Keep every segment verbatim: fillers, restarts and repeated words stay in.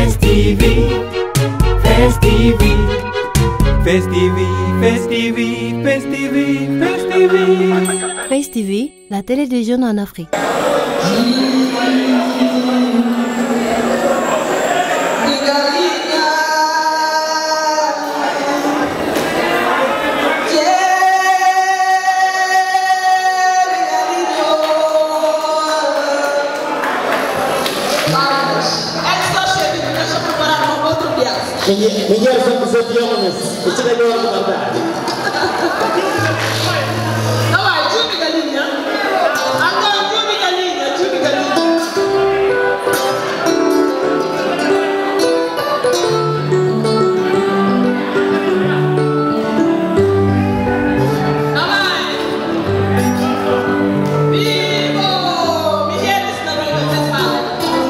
Festivi, Festivi, Festivi, Festivi, Festivi, Festivi. Festivi, la télé des jeunes en Afrique. Miglior soddisfazione, e ce l'abbiamo guardati. No, vai, giù di Galigna. Andò giù di Galigna, giù di Galigna. No, vai. Vivo! Mi viene sta roba per fare.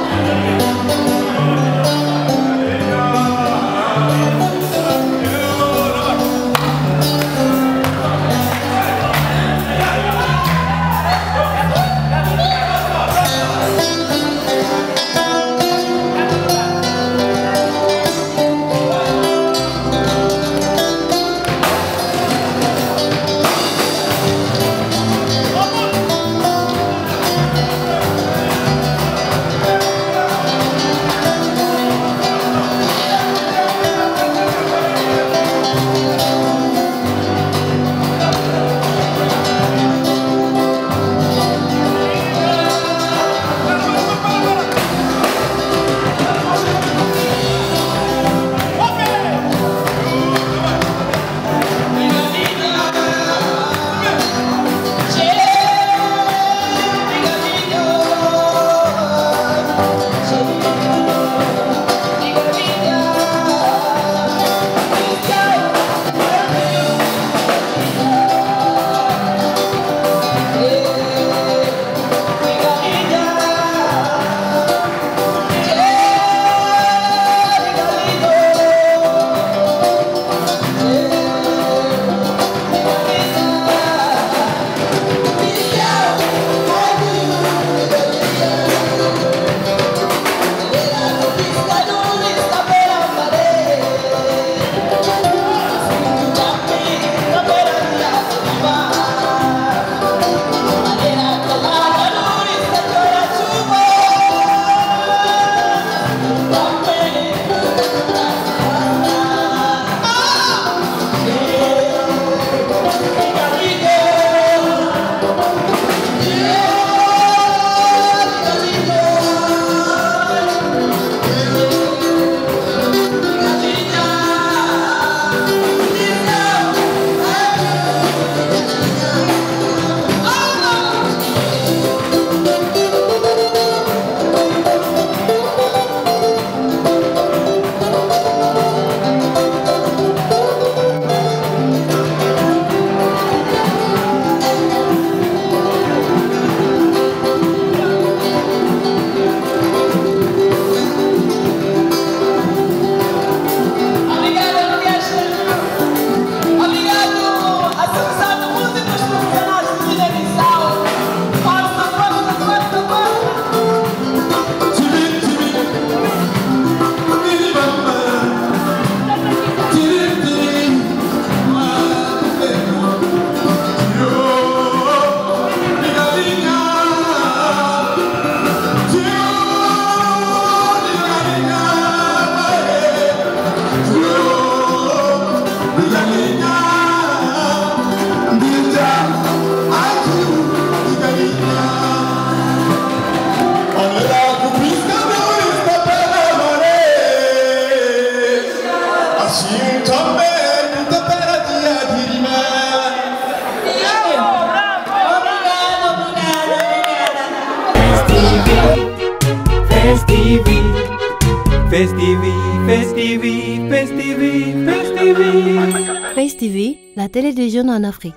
Festivi, Festivi, Festivi, Festivi, Festivi. Festivi, la télé des jeunes en Afrique.